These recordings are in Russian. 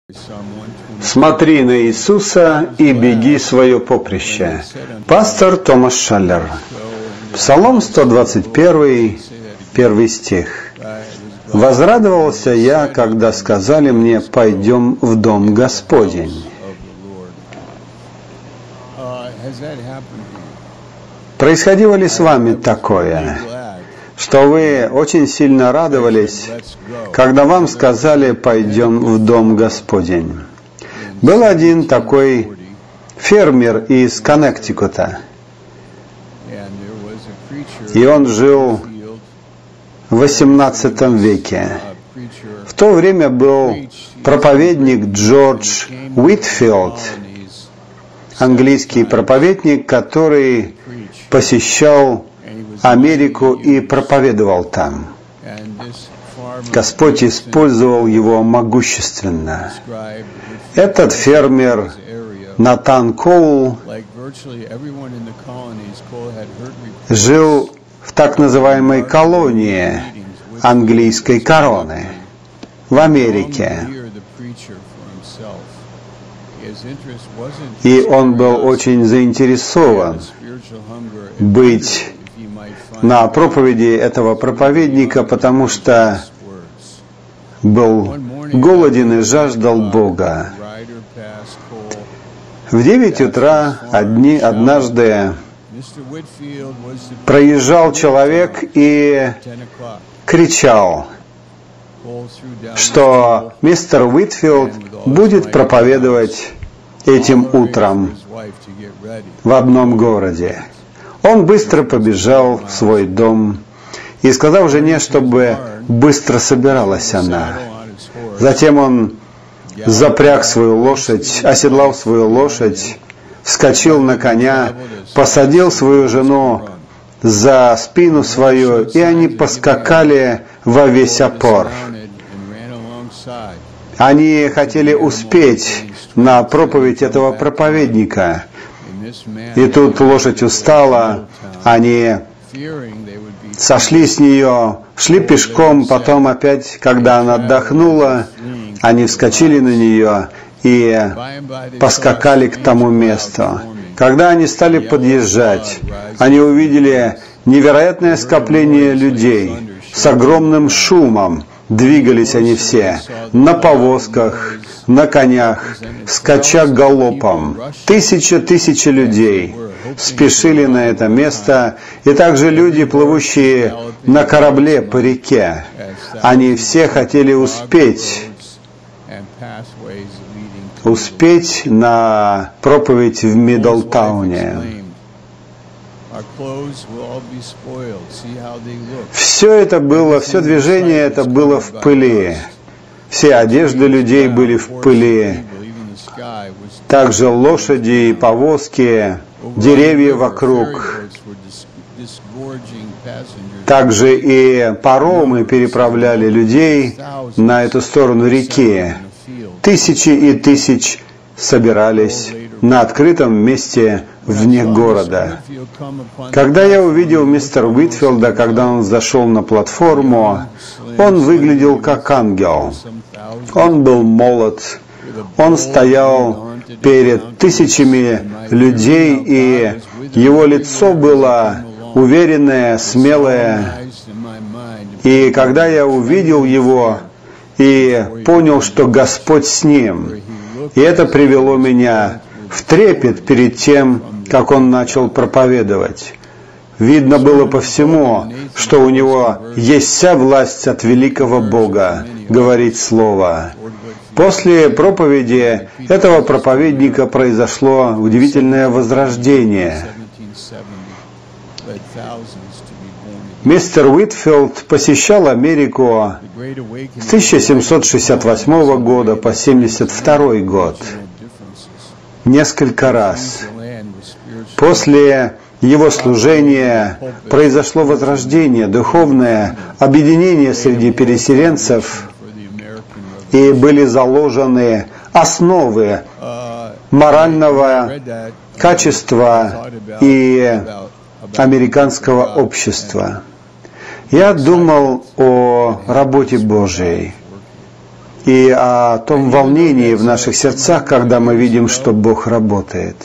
Смотри на Иисуса и беги свое поприще. Пастор Томас Шаллер. Псалом 121, 1 стих. «Возрадовался я, когда сказали мне, пойдем в дом Господень». Происходило ли с вами такое, что вы очень сильно радовались, когда вам сказали «пойдем в дом Господень»? Был один такой фермер из Коннектикута, и он жил в XVIII веке. В то время был проповедник Джордж Уитфилд, английский проповедник, который посещал Америку и проповедовал там. Господь использовал его могущественно. Этот фермер Натан Коул жил в так называемой колонии английской короны в Америке. И он был очень заинтересован быть на проповеди этого проповедника, потому что был голоден и жаждал Бога. В 9 утра однажды проезжал человек и кричал, что мистер Уитфилд будет проповедовать этим утром в одном городе. Он быстро побежал в свой дом и сказал жене, чтобы быстро собиралась она. Затем он запряг свою лошадь, оседлал свою лошадь, вскочил на коня, посадил свою жену за спину свою, и они поскакали во весь опор. Они хотели успеть на проповедь этого проповедника. И тут лошадь устала, они сошли с нее, шли пешком, потом опять, когда она отдохнула, они вскочили на нее и поскакали к тому месту. Когда они стали подъезжать, они увидели невероятное скопление людей с огромным шумом. Двигались они все на повозках, на конях, скача галопом. Тысячи людей спешили на это место, и также люди, плывущие на корабле по реке. Они все хотели успеть на проповедь в Мидлтауне. Все движение это было в пыли. Все одежды людей были в пыли. Также лошади и повозки, деревья вокруг. Также и паромы переправляли людей на эту сторону реки. Тысячи и тысячи собирались на открытом месте вне города. Когда я увидел мистера Уитфилда, когда он зашел на платформу, он выглядел как ангел. Он был молод. Он стоял перед тысячами людей, и его лицо было уверенное, смелое. И когда я увидел его и понял, что Господь с ним, и это привело меня в трепет перед тем, как он начал проповедовать. Видно было по всему, что у него есть вся власть от великого Бога говорить Слово. После проповеди этого проповедника произошло удивительное возрождение. Мистер Уитфилд посещал Америку с 1768 года по 1972 год. Несколько раз. После его служения произошло возрождение, духовное объединение среди переселенцев, и были заложены основы морального качества и американского общества. Я думал о работе Божией. и о том волнении в наших сердцах, когда мы видим, что Бог работает.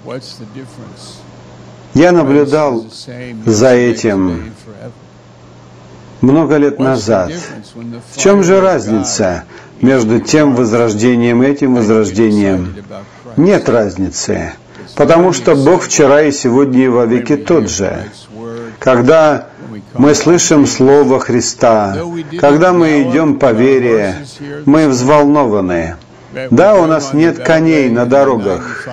Я наблюдал за этим много лет назад. В чем же разница между тем возрождением и этим возрождением? Нет разницы, потому что Бог вчера и сегодня и вовеки тот же. Когда мы слышим Слово Христа, когда мы идем по вере, мы взволнованы. Да, у нас нет коней на дорогах.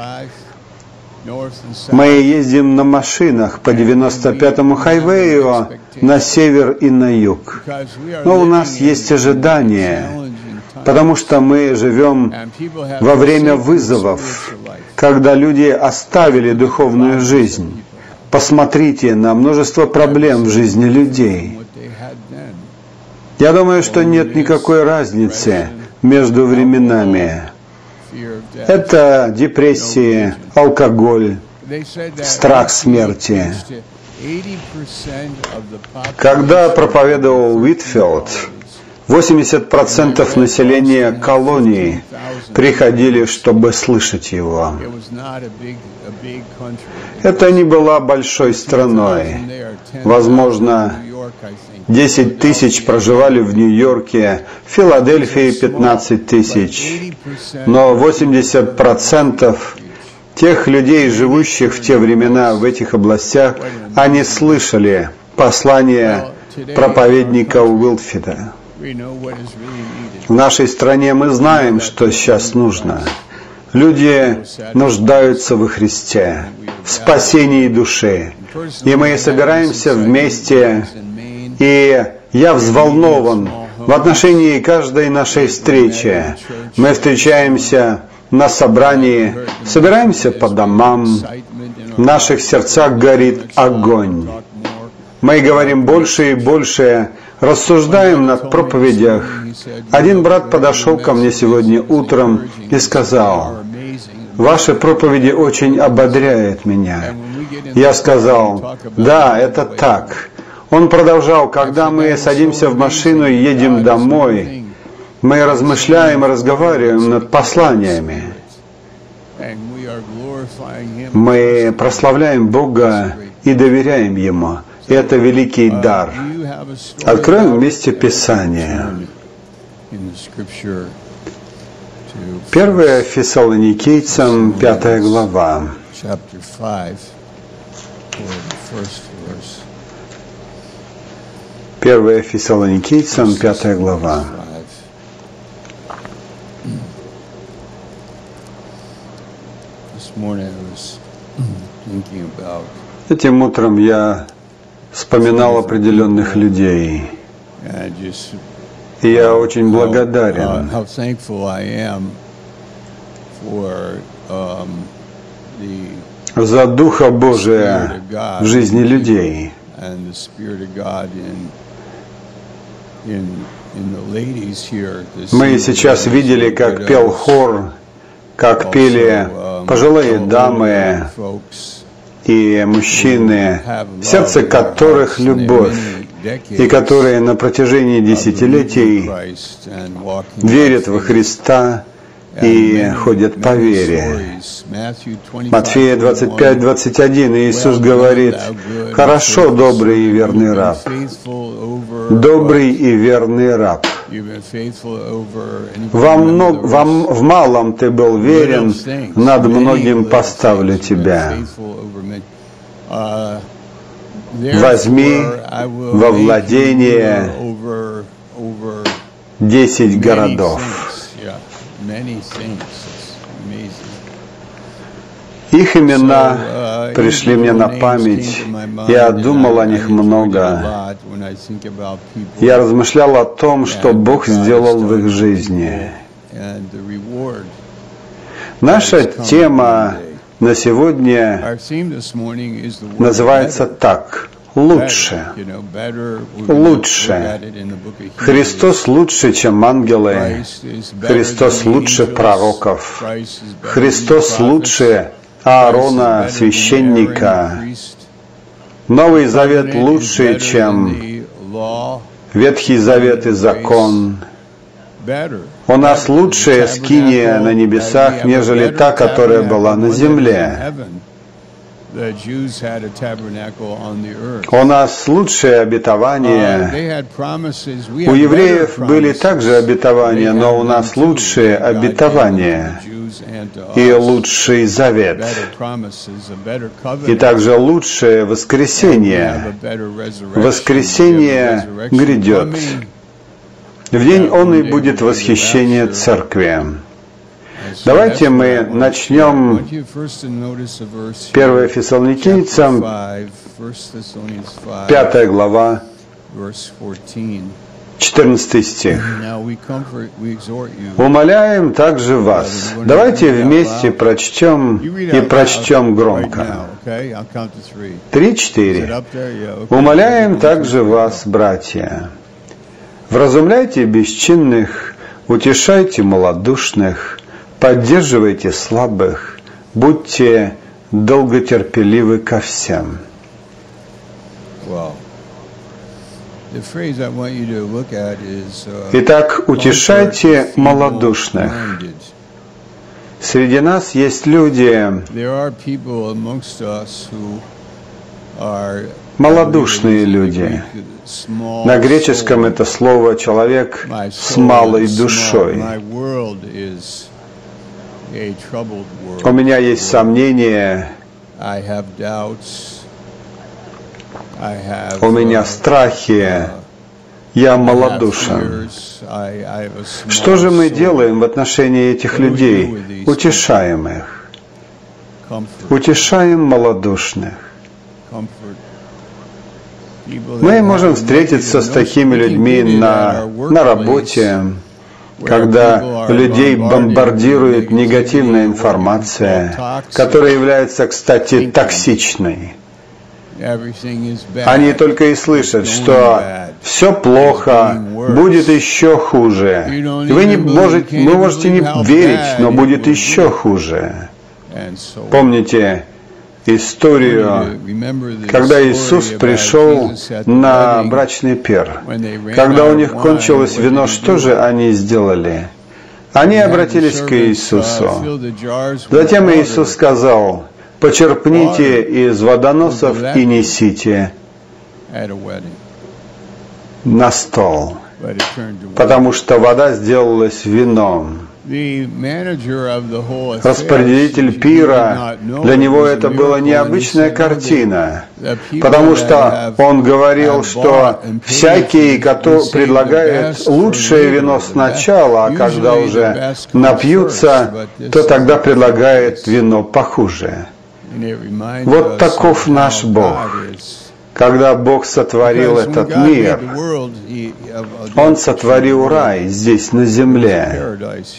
Мы ездим на машинах по 95-му хайвею на север и на юг. Но у нас есть ожидание, потому что мы живем во время вызовов, когда люди оставили духовную жизнь. Посмотрите на множество проблем в жизни людей. Я думаю, что нет никакой разницы между временами. Это депрессии, алкоголь, страх смерти. Когда проповедовал Уитфилд, 80% населения колонии приходили, чтобы слышать его. Это не была большой страной. Возможно, 10 тысяч проживали в Нью-Йорке, в Филадельфии 15 тысяч. Но 80% тех людей, живущих в те времена в этих областях, они слышали послание проповедника Уилфида. В нашей стране мы знаем, что сейчас нужно. Люди нуждаются во Христе, в спасении души. И мы собираемся вместе, и я взволнован в отношении каждой нашей встречи. Мы встречаемся на собрании, собираемся по домам, в наших сердцах горит огонь. Мы говорим больше и больше, рассуждаем над проповедях. Один брат подошел ко мне сегодня утром и сказал: «Ваши проповеди очень ободряют меня». Я сказал: «Да, это так». Он продолжал: «Когда мы садимся в машину и едем домой, мы размышляем и разговариваем над посланиями. Мы прославляем Бога и доверяем Ему. Это великий дар». Откроем вместе Писание. 1 Фессалоникийцам, 5 глава. 1 Фессалоникийцам, 5 глава. Этим утром я вспоминал определенных людей. И я очень благодарен за Духа Божия в жизни людей. Мы сейчас видели, как пел хор, как пели пожилые дамы и мужчины, в сердце которых любовь, и которые на протяжении десятилетий верят во Христа и ходят по вере. Матфея 25:21 Иисус говорит: «Хорошо, добрый и верный раб, добрый и верный раб. В малом ты был верен, над многим поставлю тебя. Возьми во владение 10 городов». Их имена пришли мне на память. Я думал о них много. Я размышлял о том, что Бог сделал в их жизни. Наша тема на сегодня называется так: лучше. Лучше. Христос лучше, чем ангелы. Христос лучше пророков. Христос лучше Аарона, священника. Новый Завет лучше, чем Ветхий Завет и закон. У нас лучшая скиния на небесах, нежели та, которая была на земле. У нас лучшее обетование. У евреев были также обетования, но у нас лучшие обетования и лучший завет, и также лучшее воскресение. Воскресение грядет. В день он и будет восхищение церкви. Давайте мы начнем 1 Фессалоникийцам, 5 глава, 14 стих. «Умоляем также вас». Давайте вместе прочтем и прочтем громко. 3-4. «Умоляем также вас, братья, вразумляйте бесчинных, утешайте малодушных, поддерживайте слабых, будьте долготерпеливы ко всем». Итак, утешайте малодушных. Среди нас есть люди, малодушные люди. На греческом это слово «человек с малой душой». У меня есть сомнения, у меня страхи, я малодушен. Что же мы делаем в отношении этих людей? Утешаем их. Утешаем малодушных. Мы можем встретиться с такими людьми на работе, когда людей бомбардирует негативная информация, которая является, кстати, токсичной. Они только и слышат, что все плохо, будет еще хуже. Вы можете не верить, но будет еще хуже. Помните историю, когда Иисус пришел на брачный пир. Когда у них кончилось вино, что же они сделали? Они обратились к Иисусу. Затем Иисус сказал: «Почерпните из водоносов и несите на стол», потому что вода сделалась вином. Распорядитель пира, для него это была необычная картина, потому что он говорил, что всякий, кто предлагает лучшее вино сначала, а когда уже напьются, то тогда предлагает вино похуже. Вот таков наш Бог. Когда Бог сотворил этот мир, Он сотворил рай здесь, на земле.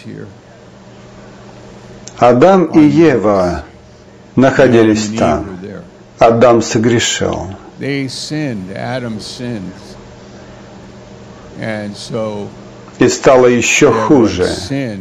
Адам и Ева находились там. Адам согрешил. И стало еще хуже.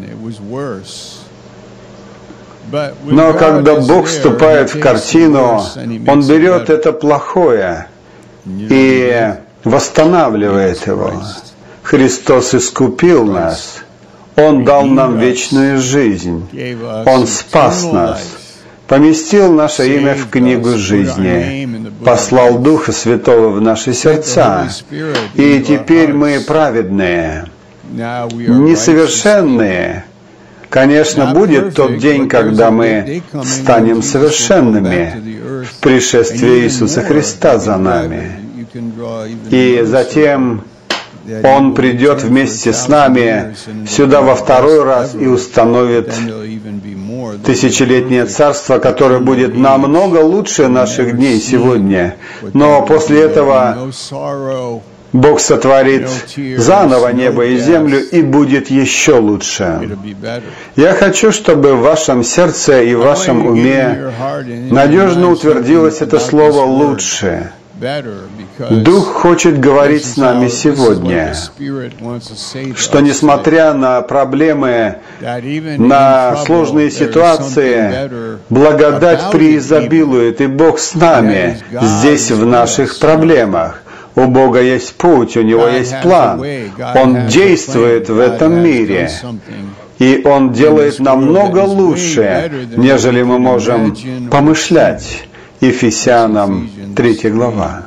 Но когда Бог вступает в картину, Он берет это плохое и восстанавливает его. Христос искупил нас. Он дал нам вечную жизнь. Он спас нас. Поместил наше имя в книгу жизни. Послал Духа Святого в наши сердца. И теперь мы праведные, несовершенные. Конечно, будет тот день, когда мы станем совершенными в пришествии Иисуса Христа за нами. И затем Он придет вместе с нами сюда во второй раз и установит тысячелетнее царство, которое будет намного лучше наших дней сегодня. Но после этого Бог сотворит заново небо и землю, и будет еще лучше. Я хочу, чтобы в вашем сердце и в вашем уме надежно утвердилось это слово «лучше». Дух хочет говорить с нами сегодня, что несмотря на проблемы, на сложные ситуации, благодать преизобилует, и Бог с нами здесь в наших проблемах. У Бога есть путь, у Него есть план. Он действует в этом мире. И Он делает намного лучше, нежели мы можем помышлять. Ефесянам 3 глава.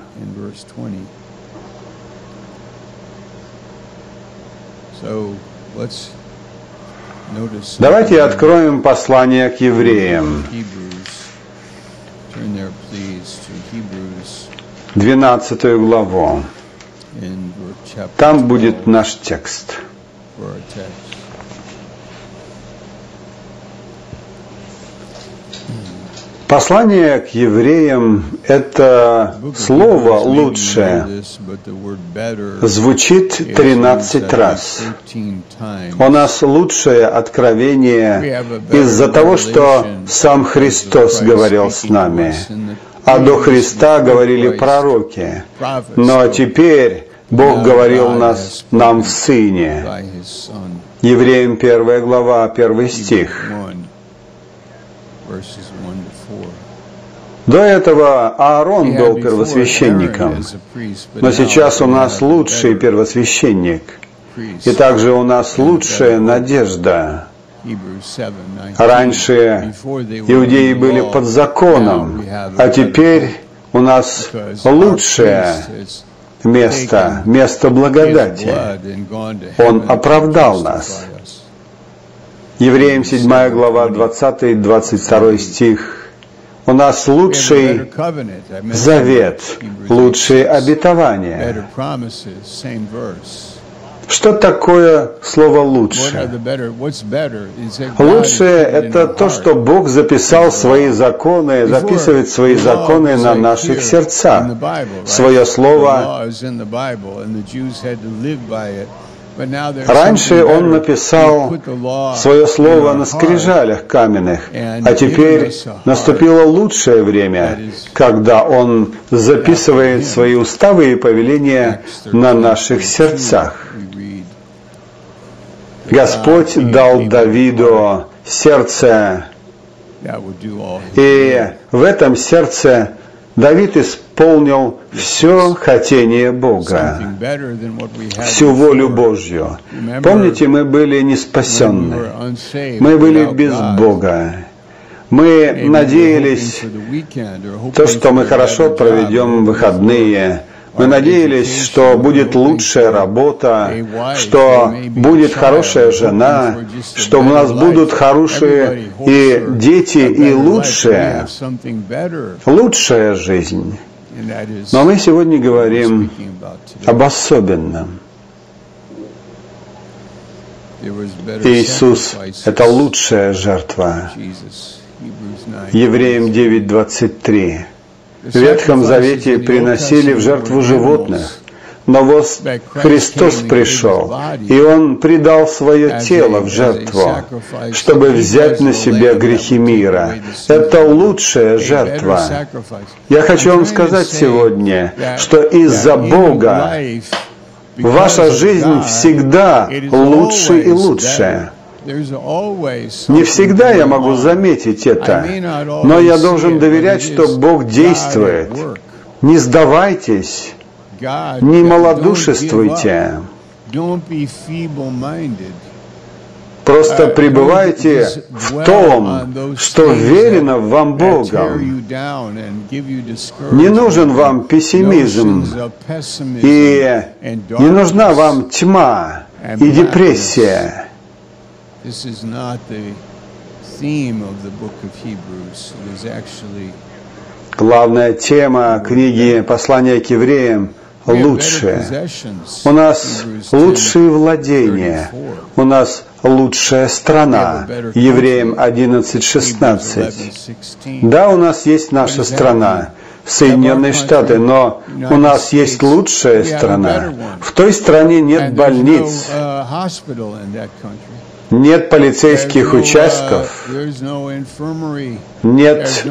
Давайте откроем послание к евреям. 12 главу. Там будет наш текст. Послание к евреям – это слово «лучшее» звучит 13 раз. У нас лучшее откровение из-за того, что сам Христос говорил с нами, а до Христа говорили пророки. Но теперь Бог говорил нам в Сыне. Евреям 1 глава, 1 стих. До этого Аарон был первосвященником, но сейчас у нас лучший первосвященник, и также у нас лучшая надежда. Раньше иудеи были под законом, а теперь у нас лучшее место, место благодати. Он оправдал нас. Евреям 7 глава, 20-22 стих. У нас лучший завет, лучшие обетования. Что такое слово «лучше»? Лучшее – это то, что Бог записал свои законы, записывает свои законы на наших сердцах. Свое слово. Раньше Он написал свое слово на скрижалях каменных, а теперь наступило лучшее время, когда Он записывает свои уставы и повеления на наших сердцах. Господь дал Давиду сердце, и в этом сердце Давид исполнил все хотение Бога, всю волю Божью. Помните, мы были не спасенны, мы были без Бога. Мы надеялись, то, что мы хорошо проведем выходные. Мы надеялись, что будет лучшая работа, что будет хорошая жена, что у нас будут хорошие и дети, и лучшая жизнь. Но мы сегодня говорим об особенном. Иисус – это лучшая жертва. Евреям 9:23. В Ветхом Завете приносили в жертву животных, но вот Христос пришел, и Он предал свое тело в жертву, чтобы взять на себя грехи мира. Это лучшая жертва. Я хочу вам сказать сегодня, что из-за Бога ваша жизнь всегда лучше и лучше. Не всегда я могу заметить это, но я должен доверять, что Бог действует. Не сдавайтесь, не малодушествуйте. Просто пребывайте в том, что верено вам Богом. Не нужен вам пессимизм, и не нужна вам тьма и депрессия. Главная тема книги «Послание к евреям» — лучшее. У нас лучшие владения, у нас лучшая страна. Евреям 11:16. Да, у нас есть наша страна, Соединенные Штаты, но у нас есть лучшая страна. В той стране нет больниц, нет полицейских участков, нет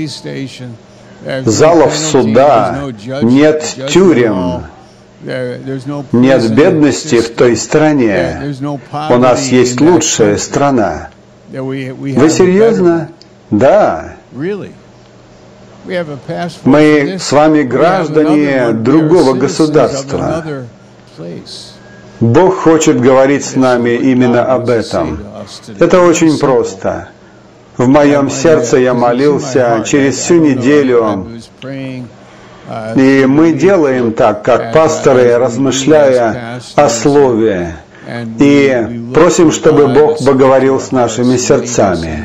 залов суда, нет тюрем, нет бедности в той стране. У нас есть лучшая страна. Вы серьезно? Да. Мы с вами граждане другого государства. Бог хочет говорить с нами именно об этом. Это очень просто. В моем сердце я молился через всю неделю, и мы делаем так, как пасторы, размышляя о Слове, и просим, чтобы Бог поговорил с нашими сердцами.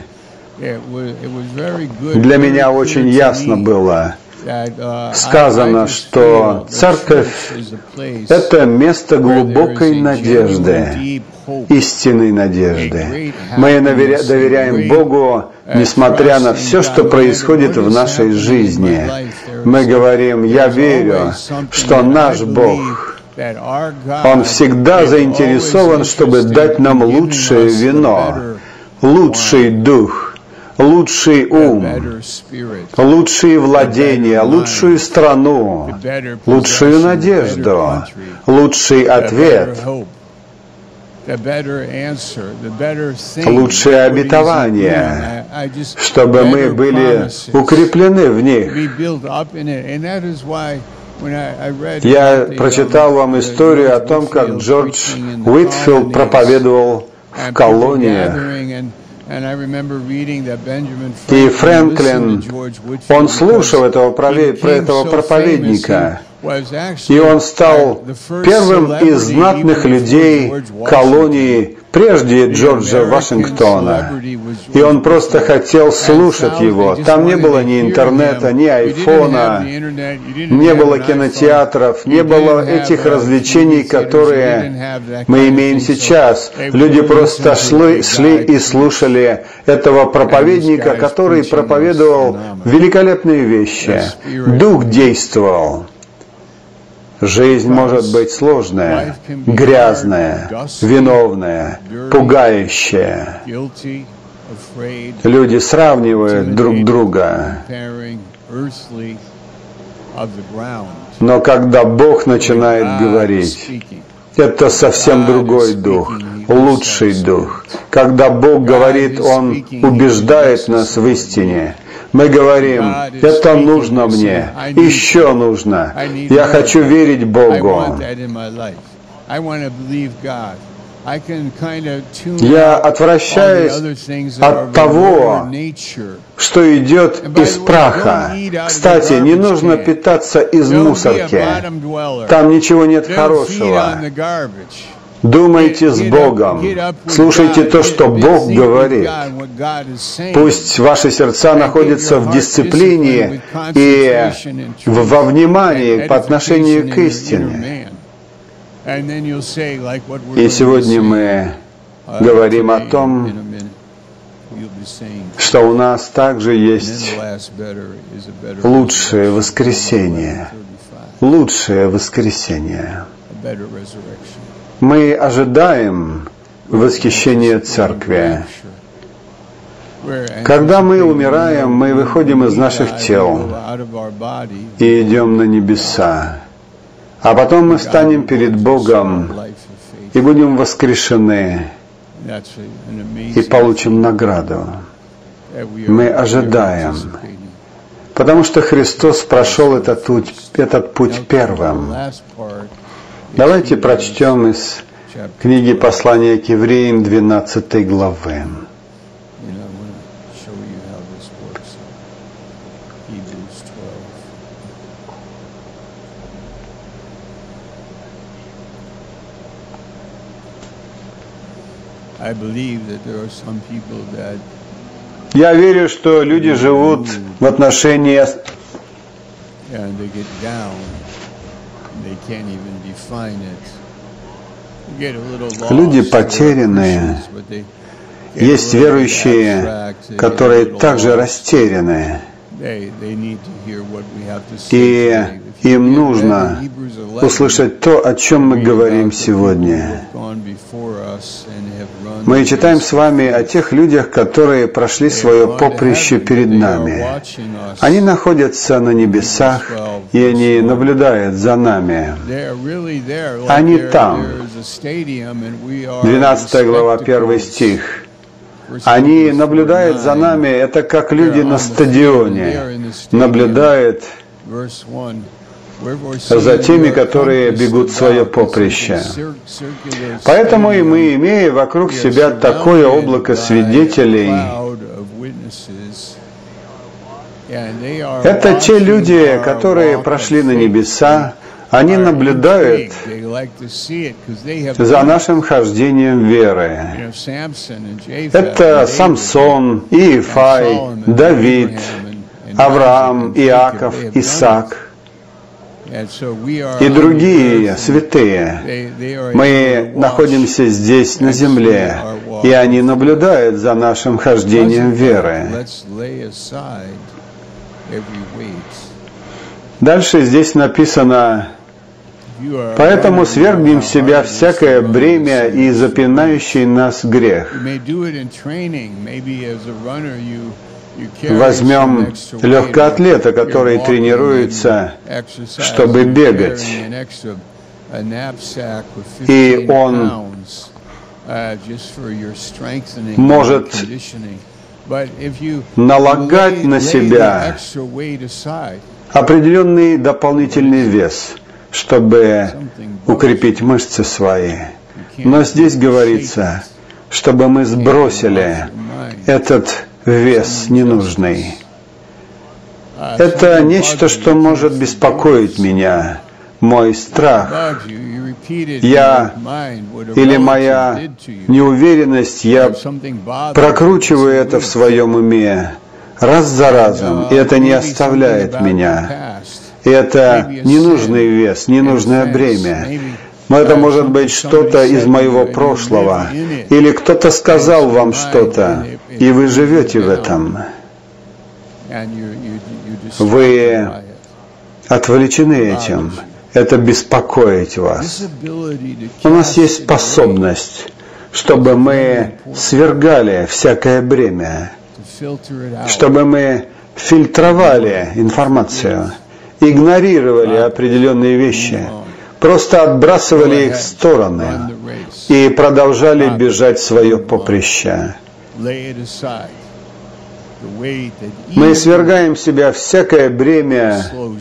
Для меня очень ясно было сказано, что церковь – это место глубокой надежды, истинной надежды. Мы доверяем Богу, несмотря на все, что происходит в нашей жизни. Мы говорим: я верю, что наш Бог, Он всегда заинтересован, чтобы дать нам лучшее вино, лучший дух, лучший ум, лучшие владения, лучшую страну, лучшую надежду, лучший ответ, лучшие обетования, чтобы мы были укреплены в них. Я прочитал вам историю о том, как Джордж Уитфилд проповедовал в колониях. И Фрэнклин, он слушал про этого проповедника, и он стал первым из знатных людей колонии прежде Джорджа Вашингтона. И он просто хотел слушать его. Там не было ни интернета, ни айфона, не было кинотеатров, не было этих развлечений, которые мы имеем сейчас. Люди просто шли и слушали этого проповедника, который проповедовал великолепные вещи. Дух действовал. Жизнь может быть сложная, грязная, виновная, пугающая. Люди сравнивают друг друга. Но когда Бог начинает говорить, это совсем другой дух, лучший дух. Когда Бог говорит, Он убеждает нас в истине. Мы говорим: это нужно мне, еще нужно. Я хочу верить Богу. Я отвращаюсь от того, что идет из праха. Кстати, не нужно питаться из мусорки. Там ничего нет хорошего. Думайте с Богом. Слушайте то, что Бог говорит. Пусть ваши сердца находятся в дисциплине и во внимании по отношению к истине. И сегодня мы говорим о том, что у нас также есть лучшее воскресение. Лучшее воскресение. Мы ожидаем восхищения Церкви. Когда мы умираем, мы выходим из наших тел и идем на небеса. А потом мы встанем перед Богом и будем воскрешены и получим награду. Мы ожидаем, потому что Христос прошел этот путь первым. Давайте прочтем из книги послания к Евреям 12 главы. Я верю, что люди живут в отношении люди потерянные. Есть верующие, которые также растеряны. И им нужно услышать то, о чем мы говорим сегодня. Мы читаем с вами о тех людях, которые прошли свое поприще перед нами. Они находятся на небесах, и они наблюдают за нами. Они там. 12 глава, 1 стих. Они наблюдают за нами, это как люди на стадионе, наблюдают за теми, которые бегут свое поприще. Поэтому и мы, имея вокруг себя такое облако свидетелей, это те люди, которые прошли на небеса, они наблюдают за нашим хождением веры. Это Самсон, Иефай, Давид, Авраам, Иаков, Исаак и другие святые. Мы находимся здесь, на земле, и они наблюдают за нашим хождением веры. Дальше здесь написано: «Поэтому свергнем с себя всякое бремя и запинающий нас грех». Возьмем легкоатлета, который тренируется, чтобы бегать, и он может налагать на себя определенный дополнительный вес, чтобы укрепить мышцы свои. Но здесь говорится, чтобы мы сбросили этот вес ненужный. Это нечто, что может беспокоить меня, мой страх. Я или моя неуверенность, я прокручиваю это в своем уме раз за разом, и это не оставляет меня. И это ненужный вес, ненужное бремя. Но это может быть что-то из моего прошлого, или кто-то сказал вам что-то, и вы живете в этом. Вы отвлечены этим. Это беспокоит вас. У нас есть способность, чтобы мы свергали всякое бремя, чтобы мы фильтровали информацию, игнорировали определенные вещи, просто отбрасывали их в стороны и продолжали бежать в свое поприще. Мы свергаем в себя всякое бремя,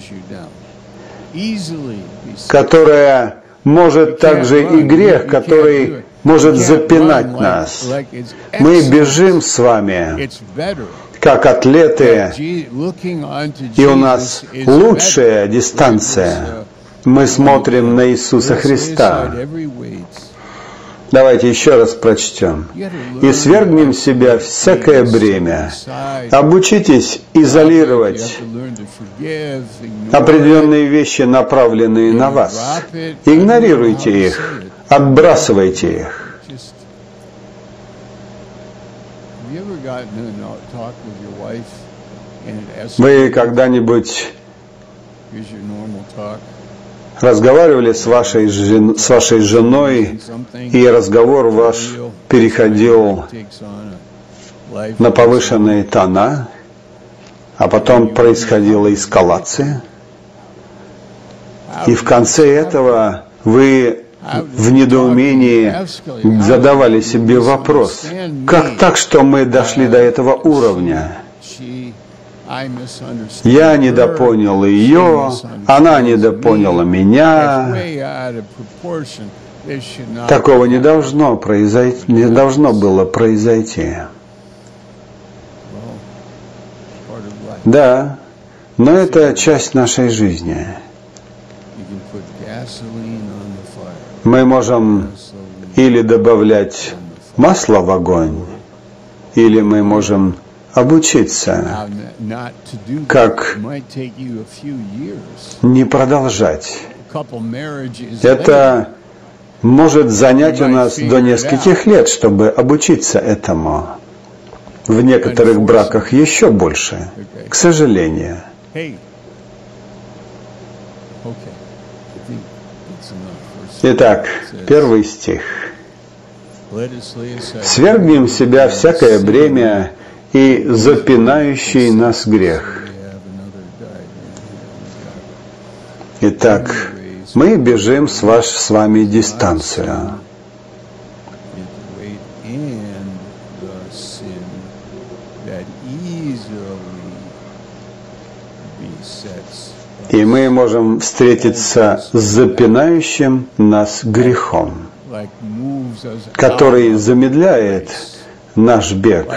которое может также и грех, который может запинать нас. Мы бежим с вами, как атлеты, и у нас лучшая дистанция. Мы смотрим на Иисуса Христа. Давайте еще раз прочтем. «И свергнем с себя всякое бремя». Обучитесь изолировать определенные вещи, направленные на вас. Игнорируйте их, отбрасывайте их. Вы когда-нибудь разговаривали с вашей женой, и разговор ваш переходил на повышенные тона, а потом происходила эскалация? И в конце этого вы в недоумении задавали себе вопрос: как так, что мы дошли до этого уровня? Я недопонял ее, она недопоняла меня. Такого не должно произойти, не должно было произойти. Да, но это часть нашей жизни. Мы можем или добавлять масло в огонь, или мы можем обучиться, как не продолжать. Это может занять у нас до нескольких лет, чтобы обучиться этому. В некоторых браках еще больше, к сожалению. Итак, 1 стих. «Свергнем с себя всякое бремя и запинающий нас грех». Итак, мы бежим с вами дистанцию. И мы можем встретиться с запинающим нас грехом, который замедляет наш бег.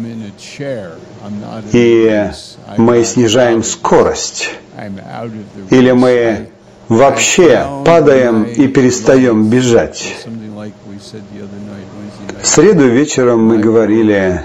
И мы снижаем скорость. Или мы вообще падаем и перестаем бежать. В среду вечером мы говорили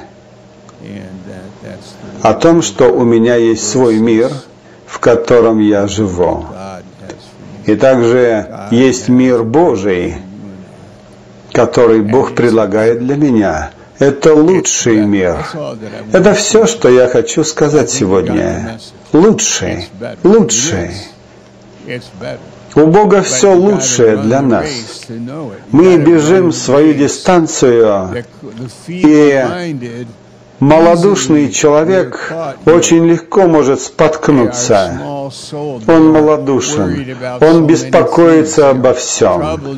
о том, что у меня есть свой мир, в котором я живу. И также есть мир Божий, который Бог предлагает для меня. Это лучший мир. Это все, что я хочу сказать сегодня. Лучший. Лучший. У Бога все лучшее для нас. Мы бежим свою дистанцию, и малодушный человек очень легко может споткнуться. Он малодушен, он беспокоится обо всем.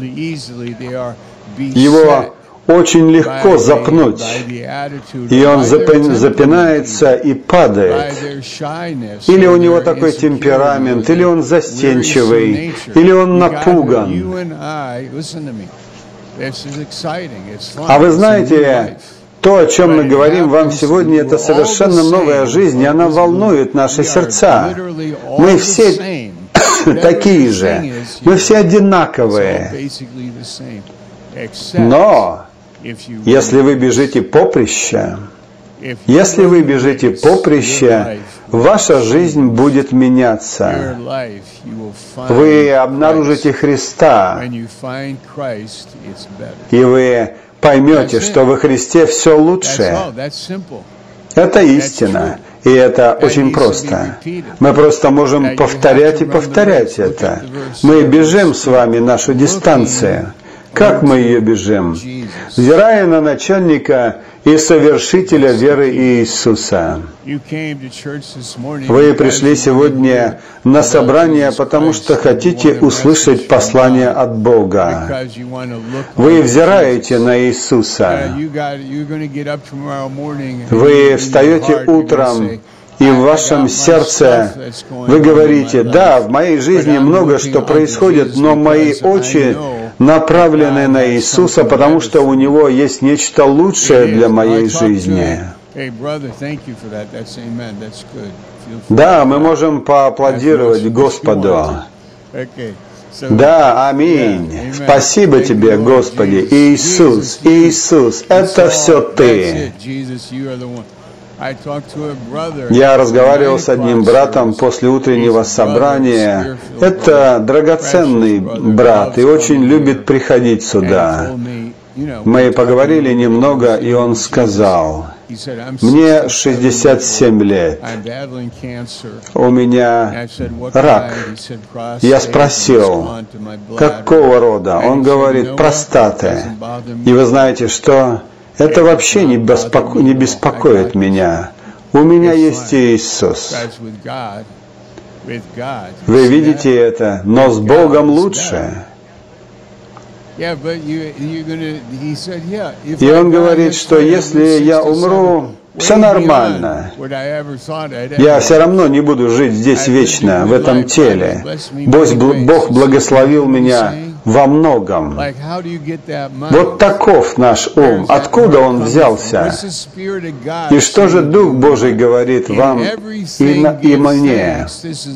Его очень легко запнуть, и он запинается и падает. Или у него такой темперамент, или он застенчивый, или он напуган. А вы знаете, то, о чем мы говорим вам сегодня, это совершенно новая жизнь, и она волнует наши сердца. Мы все такие же, мы все одинаковые. Но если вы бежите поприще, ваша жизнь будет меняться. Вы обнаружите Христа, и вы поймете, что во Христе все лучше. Это истина, и это очень просто. Мы просто можем повторять и повторять это. Мы бежим с вами нашу дистанцию. Как мы ее бежим? Взирая на начальника и совершителя веры Иисуса. Вы пришли сегодня на собрание, потому что хотите услышать послание от Бога. Вы взираете на Иисуса. Вы встаете утром, и в вашем сердце вы говорите: да, в моей жизни много что происходит, но мои очи направлены на Иисуса, потому что у Него есть нечто лучшее для моей жизни. Да, мы можем поаплодировать Господу. Да, аминь. Спасибо Тебе, Господи. Иисус, Иисус, это все Ты. Я разговаривал с одним братом после утреннего собрания. Это драгоценный брат и очень любит приходить сюда. Мы поговорили немного, и он сказал: мне 67 лет, у меня рак. Я спросил, какого рода? Он говорит: простаты. И вы знаете что? Это вообще не беспокоит меня. У меня есть Иисус. Вы видите это, но с Богом лучше. И он говорит, что если я умру, все нормально. Я все равно не буду жить здесь вечно, в этом теле. Бог благословил меня во многом. Вот таков наш ум. Откуда он взялся? И что же Дух Божий говорит вам и мне?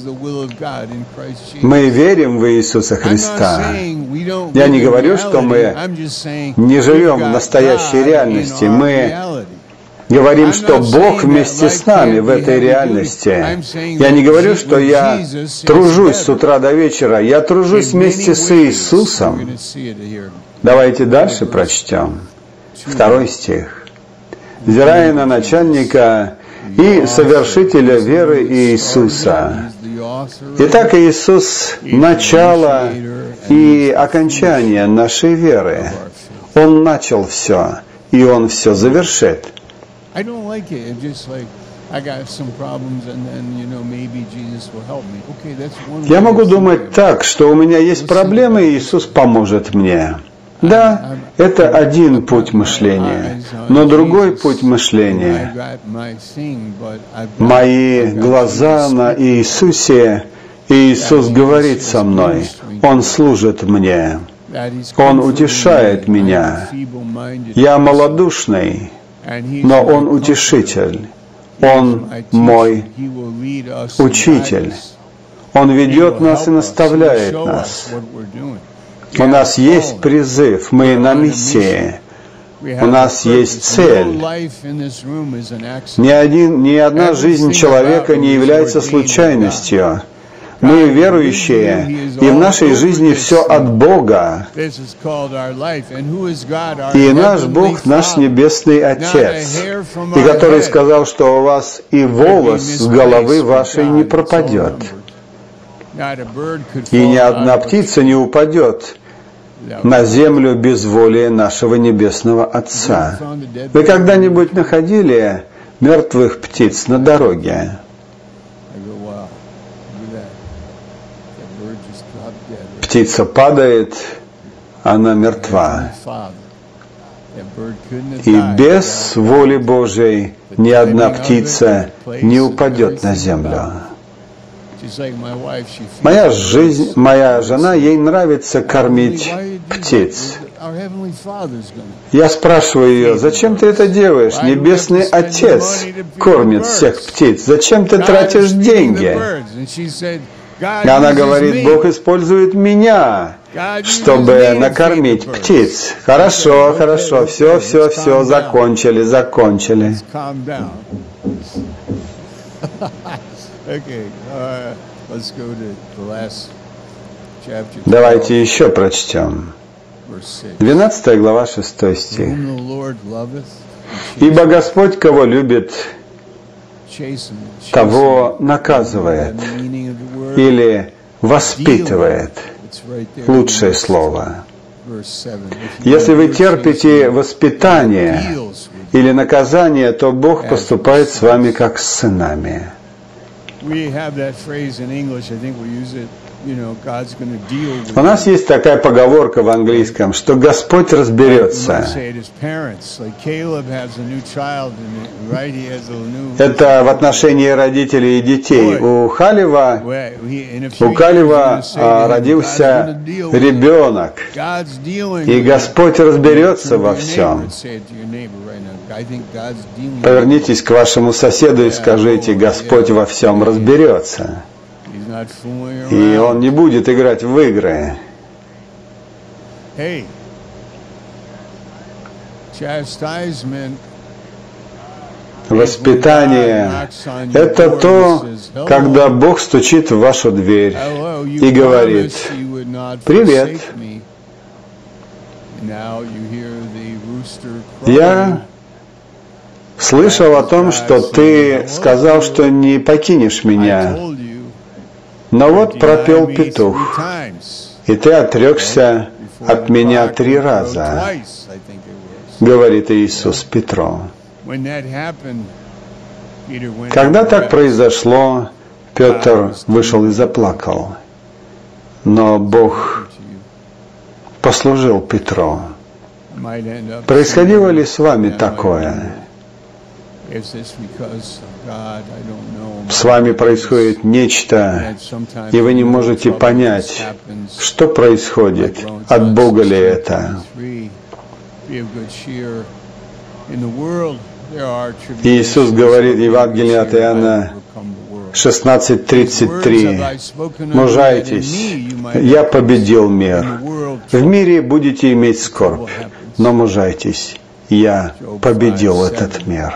Мы верим в Иисуса Христа. Я не говорю, что мы не живем в настоящей реальности. Мы говорим, что Бог вместе с нами в этой реальности. Я не говорю, что я тружусь с утра до вечера. Я тружусь вместе с Иисусом. Давайте дальше прочтем. 2 стих. «Взирая на начальника и совершителя веры Иисуса». Итак, Иисус – начало и окончание нашей веры. Он начал все, и Он все завершит. Я могу думать так, что у меня есть проблемы, и Иисус поможет мне. Да, это один путь мышления, но другой путь мышления. Мои глаза на Иисусе, и Иисус говорит со мной, Он служит мне, Он утешает меня. Я малодушный, но Он утешитель, Он мой учитель. Он ведет нас и наставляет нас. У нас есть призыв, мы на миссии. У нас есть цель. Ни одна жизнь человека не является случайностью. Мы верующие, и в нашей жизни все от Бога. И наш Бог, наш Небесный Отец, и который сказал, что у вас и волос с головы вашей не пропадет. И ни одна птица не упадет на землю без воли нашего Небесного Отца. Вы когда-нибудь находили мертвых птиц на дороге? Птица падает, она мертва. И без воли Божией ни одна птица не упадет на землю. Моя жена, ей нравится кормить птиц. Я спрашиваю ее, зачем ты это делаешь? Небесный Отец кормит всех птиц. Зачем ты тратишь деньги? И она говорит, Бог использует меня, чтобы накормить птиц. Хорошо, все, закончили. Давайте еще прочтем. 12 глава, 6 стих. «Ибо Господь, кого любит, того наказывает» или «воспитывает». Лучшее слово. Если вы терпите воспитание или наказание, то Бог поступает с вами как с сынами. У нас есть такая поговорка в английском, что Господь разберется. Это в отношении родителей и детей. У Калева родился ребенок, и Господь разберется во всем. Повернитесь к вашему соседу и скажите, Господь во всем разберется. И Он не будет играть в игры. Воспитание – это то, когда Бог стучит в вашу дверь и говорит: «Привет, я слышал о том, что ты сказал, что не покинешь меня. Но вот пропел петух, и ты отрекся от меня 3 раза», говорит Иисус Петру. Когда так произошло, Петр вышел и заплакал. Но Бог послужил Петру. Происходило ли с вами такое? С вами происходит нечто, и вы не можете понять, что происходит, от Бога ли это. Иисус говорит в Евангелии от Иоанна 16:33: «Мужайтесь, я победил мир. В мире будете иметь скорбь, но мужайтесь, я победил этот мир».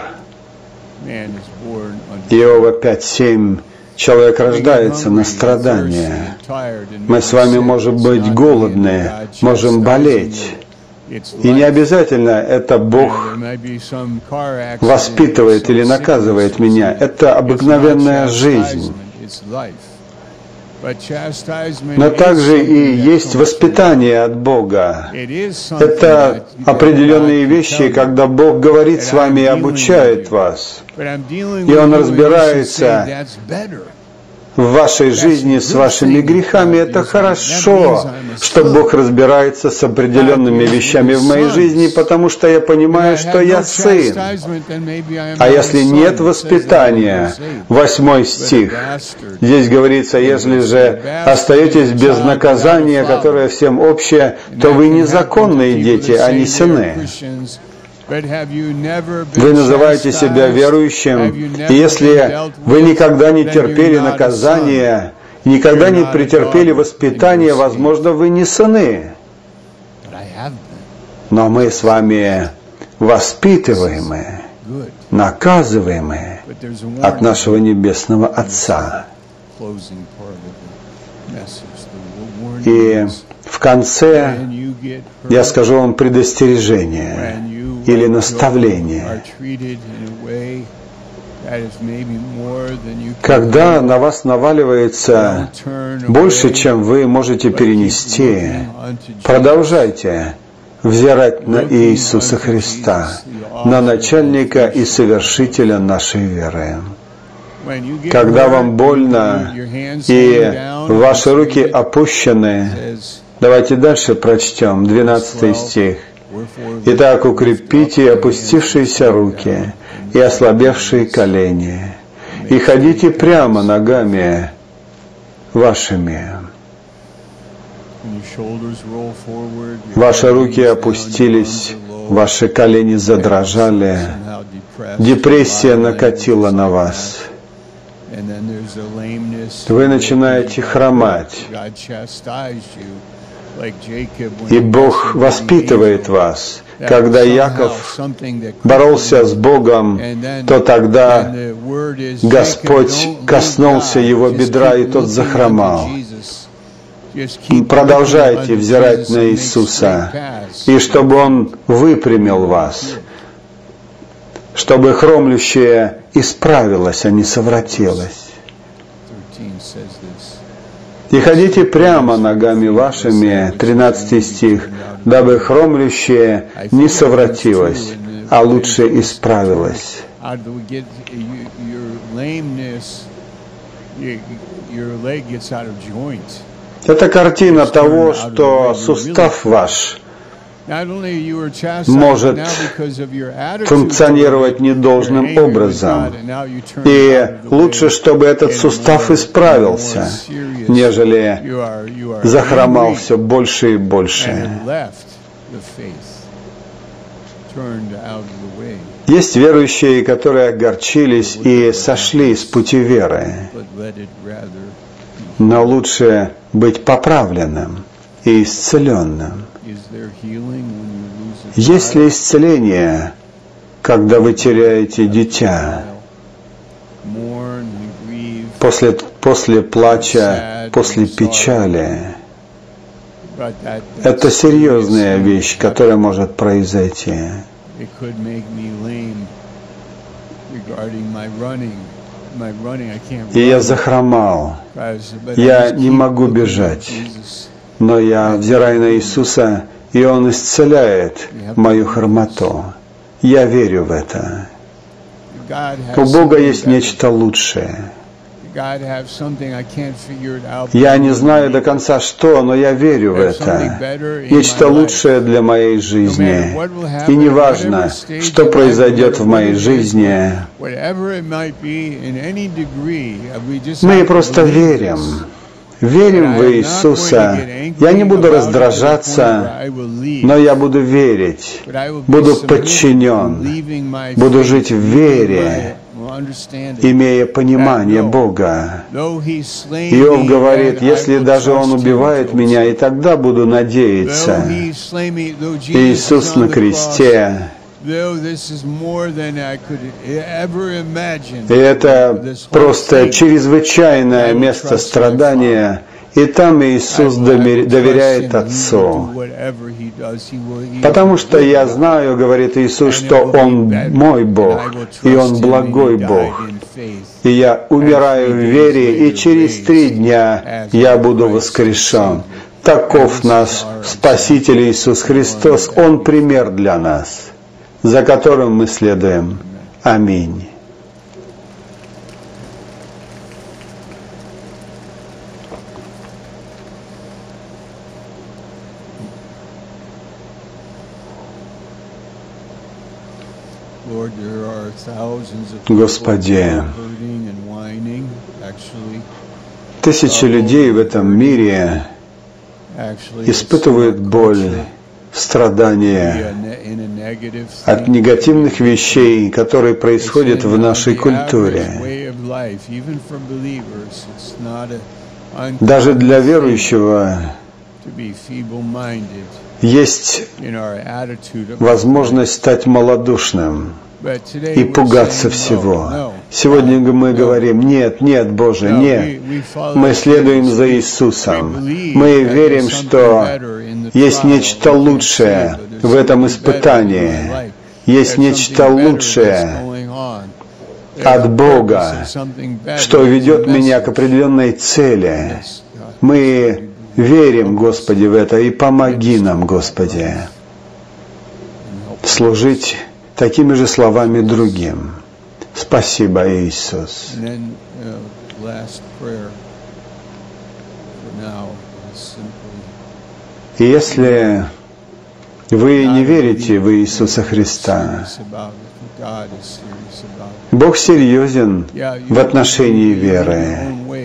Иова 5:7. Человек рождается на страдания. Мы с вами можем быть голодны, можем болеть. И не обязательно это Бог воспитывает или наказывает меня. Это обыкновенная жизнь. Но также и есть воспитание от Бога. Это определенные вещи, когда Бог говорит с вами и обучает вас. И Он разбирается, в вашей жизни с вашими грехами. Это хорошо, что Бог разбирается с определенными вещами в моей жизни, потому что я понимаю, что я сын. А если нет воспитания, 8 стих, здесь говорится, если же остаетесь без наказания, которое всем общее, то вы незаконные дети, а не сыны. Вы называете себя верующим, и если вы никогда не терпели наказания, никогда не претерпели воспитание, возможно, вы не сыны. Но мы с вами воспитываемы, наказываемы от нашего Небесного Отца. И в конце я скажу вам предостережение или наставление. Когда на вас наваливается больше, чем вы можете перенести, продолжайте взирать на Иисуса Христа, на начальника и совершителя нашей веры. Когда вам больно и ваши руки опущены, давайте дальше прочтем 12 стих. «Итак, укрепите опустившиеся руки и ослабевшие колени, и ходите прямо ногами вашими». Ваши руки опустились, ваши колени задрожали, депрессия накатила на вас. Вы начинаете хромать. И Бог воспитывает вас. Когда Яков боролся с Богом, то тогда Господь коснулся его бедра, и тот захромал. Продолжайте взирать на Иисуса, и чтобы Он выпрямил вас, чтобы хромлющее исправилось, а не совратилось. «И ходите прямо ногами вашими», 13 стих, «дабы хромлющее не совратилось, а лучше исправилось». Это картина того, что сустав ваш может функционировать недолжным образом. И лучше, чтобы этот сустав исправился, нежели захромал все больше и больше. Есть верующие, которые огорчились и сошли с пути веры. Но лучше быть поправленным и исцеленным. Есть ли исцеление, когда вы теряете дитя? После плача, после печали. Это серьезная вещь, которая может произойти. И я захромал. Я не могу бежать. Но я взираю на Иисуса, и Он исцеляет мою хромоту. Я верю в это. У Бога есть нечто лучшее. Я не знаю до конца что, но я верю в это. Нечто лучшее для моей жизни. И не важно, что произойдет в моей жизни. Мы просто верим. Верим в Иисуса. Я не буду раздражаться, но я буду верить, буду подчинен, буду жить в вере, имея понимание Бога. Иов говорит, если даже он убивает меня, и тогда буду надеяться. Иисус на кресте. И это просто чрезвычайное место страдания. И там Иисус доверяет Отцу. Потому что я знаю, говорит Иисус, что Он мой Бог, и Он благой Бог. И я умираю в вере, и через 3 дня я буду воскрешен. Таков наш Спаситель Иисус Христос. Он пример для нас, за которым мы следуем. Аминь. Господи, тысячи людей в этом мире испытывают боль, страдания от негативных вещей, которые происходят в нашей культуре. Даже для верующего есть возможность стать малодушным и пугаться всего. Сегодня мы говорим: нет, нет, Боже, нет. Мы следуем за Иисусом. Мы верим, что есть нечто лучшее в этом испытании. Есть нечто лучшее от Бога, что ведет меня к определенной цели. Мы верим, Господи, в это, и помоги нам, Господи, служить такими же словами другим. Спасибо, Иисус. И если вы не верите в Иисуса Христа, Бог серьезен в отношении веры.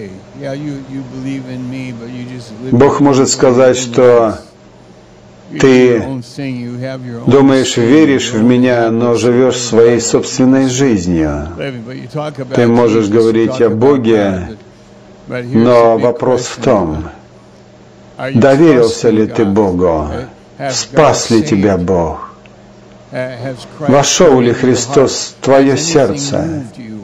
Бог может сказать, что ты думаешь, веришь в меня, но живешь своей собственной жизнью. Ты можешь говорить о Боге, но вопрос в том, доверился ли ты Богу, спас ли тебя Бог, вошел ли Христос в твое сердце,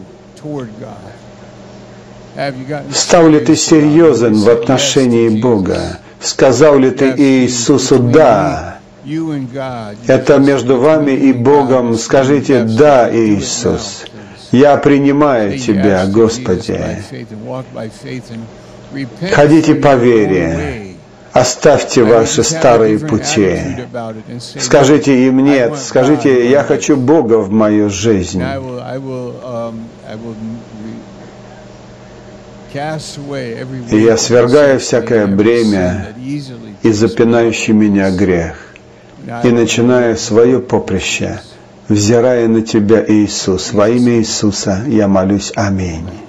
стал ли ты серьезен в отношении Бога, сказал ли ты Иисусу «да». Это между вами и Богом. Скажите «да, Иисус». Я принимаю Тебя, Господи. Ходите по вере. Оставьте ваши старые пути. Скажите им «нет». Скажите «я хочу Бога в мою жизнь». И я свергаю всякое бремя и запинающий меня грех, и начинаю свое поприще, взирая на Тебя, Иисус. Во имя Иисуса я молюсь. Аминь.